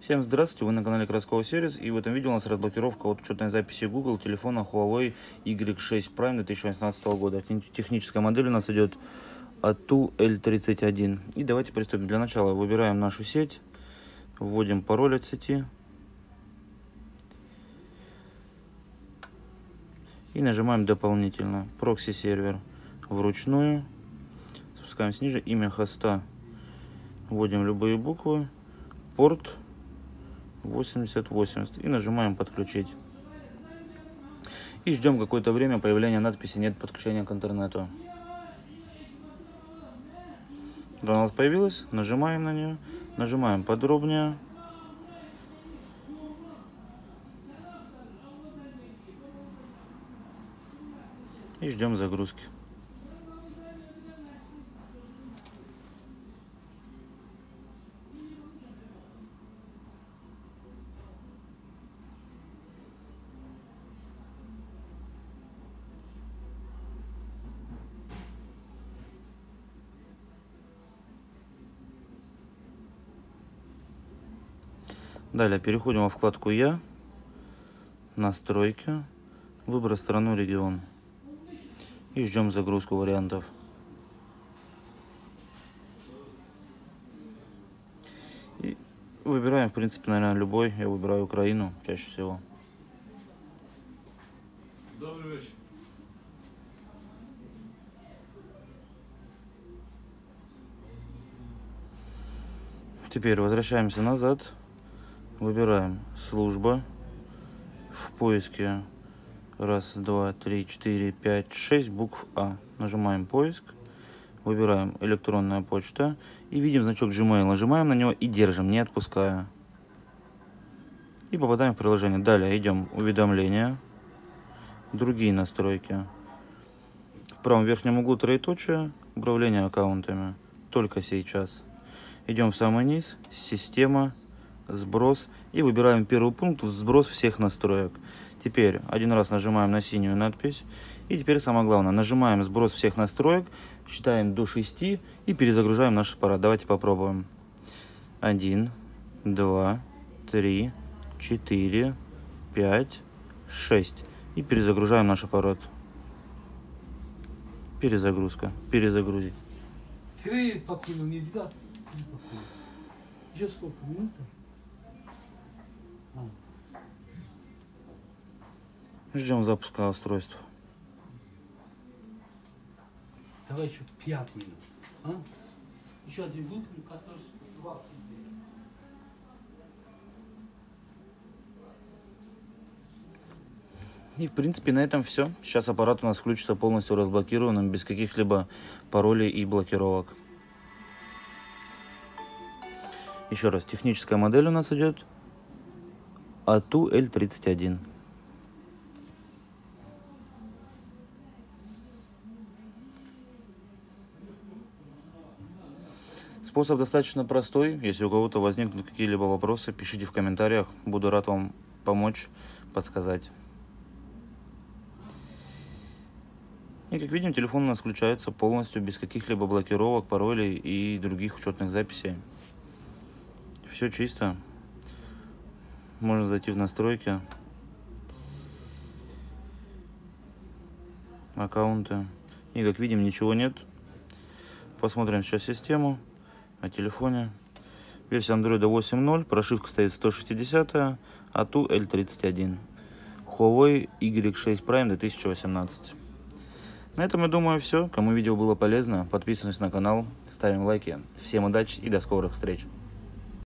Всем здравствуйте, вы на канале Краскова Сервис, и в этом видео у нас разблокировка от учетной записи Google телефона Huawei Y6 Prime 2018 года. Техническая модель у нас идет ATU L31. И давайте приступим. Для начала выбираем нашу сеть, вводим пароль от сети и нажимаем дополнительно прокси-сервер вручную. Спускаемся ниже, имя хоста, вводим любые буквы, порт 8080 и нажимаем подключить. И ждем какое-то время появления надписи «Нет подключения к интернету». Когда у нас появилась, нажимаем на нее, нажимаем подробнее. И ждем загрузки. Далее переходим во вкладку «Я», «Настройки», выбор страну, регион. И ждем загрузку вариантов. И выбираем, в принципе, наверное, любой. Я выбираю Украину чаще всего. Добрый вечер. Теперь возвращаемся назад. Выбираем служба. В поиске 1, 2, 3, 4, 5, 6 букв А. Нажимаем поиск. Выбираем электронная почта. И видим значок Gmail. Нажимаем на него и держим, не отпуская. И попадаем в приложение. Далее идем уведомления. Другие настройки. В правом верхнем углу троеточие. Управление аккаунтами. Только сейчас. Идем в самый низ. Система. Сброс. И выбираем первый пункт, сброс всех настроек. Теперь один раз нажимаем на синюю надпись. И теперь самое главное, нажимаем сброс всех настроек, считаем до 6 и перезагружаем наш аппарат. Давайте попробуем. 1, 2, 3, 4, 5, 6. И перезагружаем наш аппарат. Перезагрузка. Перезагрузить. Еще сколько минут? Ждем запуска устройства. Давай еще 5 минут. А? Еще один бутыль, который 20. И в принципе на этом все. Сейчас аппарат у нас включится полностью разблокированным, без каких-либо паролей и блокировок. Еще раз, техническая модель у нас идет ATU L31. Способ достаточно простой. Если у кого-то возникнут какие-либо вопросы, пишите в комментариях. Буду рад вам помочь, подсказать. И как видим, телефон у нас включается полностью без каких-либо блокировок, паролей и других учетных записей. Все чисто. Можно зайти в настройки, аккаунты. И как видим, ничего нет. Посмотрим сейчас систему на телефоне. Версия Android 8.0, прошивка стоит 160, ATU L31. Huawei Y6 Prime 2018. На этом, я думаю, все. Кому видео было полезно, подписывайтесь на канал, ставим лайки. Всем удачи и до скорых встреч.